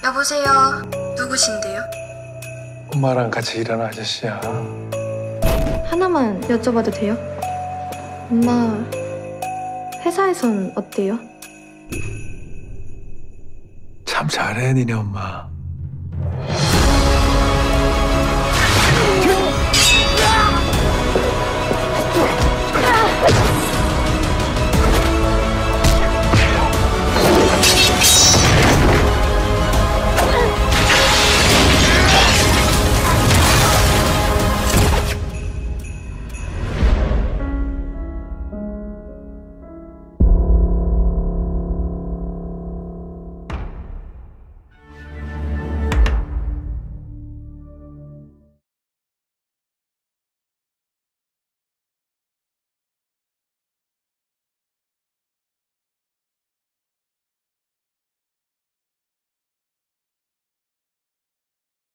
여보세요. 누구신데요? 엄마랑 같이 일하는 아저씨야. 하나만 여쭤봐도 돼요? 엄마 회사에선 어때요? 참 잘해, 니네 엄마.